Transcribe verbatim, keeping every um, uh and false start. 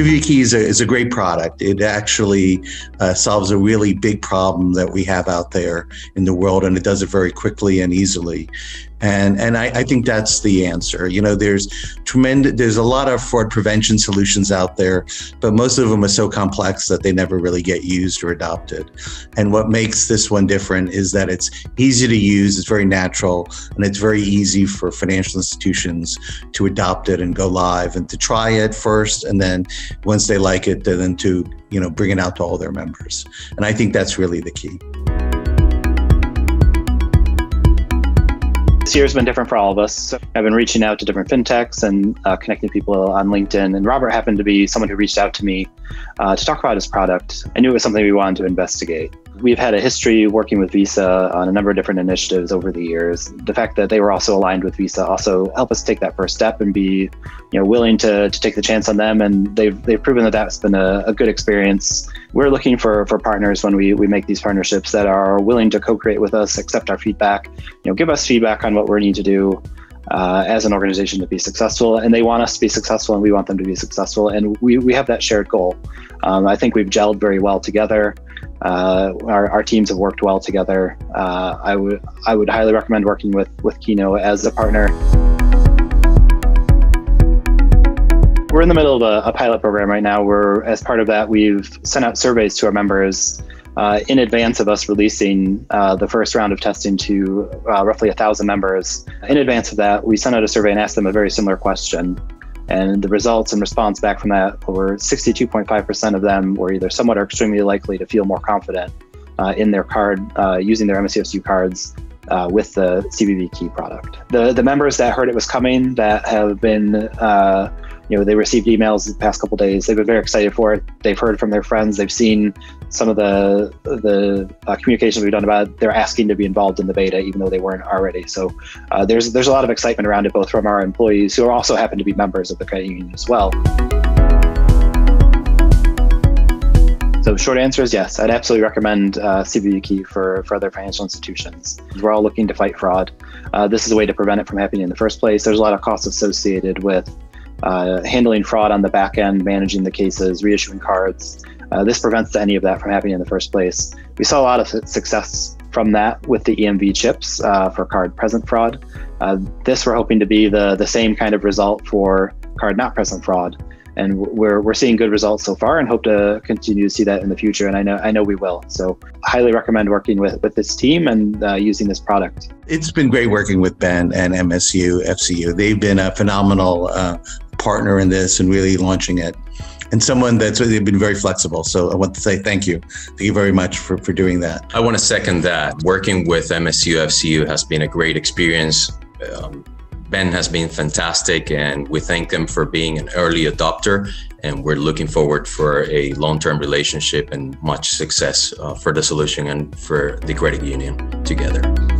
CBVKey is a, is a great product. It actually uh, solves a really big problem that we have out there in the world, and it does it very quickly and easily. And and I, I think that's the answer. You know, there's tremendous, there's a lot of fraud prevention solutions out there, but most of them are so complex that they never really get used or adopted. And what makes this one different is that it's easy to use, it's very natural, and it's very easy for financial institutions to adopt it and go live and to try it first, and then once they like it, then to, you know, bring it out to all their members. And I think that's really the key. This year's been different for all of us. I've been reaching out to different fintechs and uh, connecting people on LinkedIn. And Robert happened to be someone who reached out to me uh, to talk about his product. I knew it was something we wanted to investigate. We've had a history working with Visa on a number of different initiatives over the years. The fact that they were also aligned with Visa also helped us take that first step and be, you know, willing to, to take the chance on them. And they've they've proven that that's been a, a good experience. We're looking for for partners when we we make these partnerships that are willing to co-create with us, accept our feedback, you know, give us feedback on what we need to do uh, as an organization to be successful. And they want us to be successful, and we want them to be successful. And we we have that shared goal. Um, I think we've gelled very well together. Uh, our, our teams have worked well together. Uh, I would I would highly recommend working with with Kino as a partner. We're in the middle of a, a pilot program right now where, as part of that, we've sent out surveys to our members uh, in advance of us releasing uh, the first round of testing to uh, roughly a thousand members. In advance of that, we sent out a survey and asked them a very similar question. And the results and response back from that were sixty-two point five percent of them were either somewhat or extremely likely to feel more confident uh, in their card, uh, using their M S U F C U cards uh, with the CBVKey product. The the members that heard it was coming, that have been, uh, you know, they received emails the past couple of days. They've been very excited for it. They've heard from their friends. They've seen some of the the uh, communications we've done about it. They're asking to be involved in the beta, even though they weren't already. So uh, there's there's a lot of excitement around it, both from our employees who also happen to be members of the credit union as well. So short answer is yes, I'd absolutely recommend uh, CBVKey for, for other financial institutions. We're all looking to fight fraud. Uh, this is a way to prevent it from happening in the first place. There's a lot of costs associated with uh, handling fraud on the back end, managing the cases, reissuing cards. Uh, this prevents any of that from happening in the first place. We saw a lot of success from that with the E M V chips uh, for card present fraud. Uh, this we're hoping to be the, the same kind of result for card not present fraud. And we're we're seeing good results so far, and hope to continue to see that in the future. And I know I know we will. So highly recommend working with with this team and uh, using this product. It's been great working with Ben and M S U F C U. They've been a phenomenal uh, partner in this and really launching it. And someone that's they've been very flexible. So I want to say thank you. Thank you very much for, for doing that. I want to second that. Working with M S U F C U has been a great experience. Um, Ben has been fantastic, and we thank them for being an early adopter, and we're looking forward for a long-term relationship and much success uh, for the solution and for the credit union together.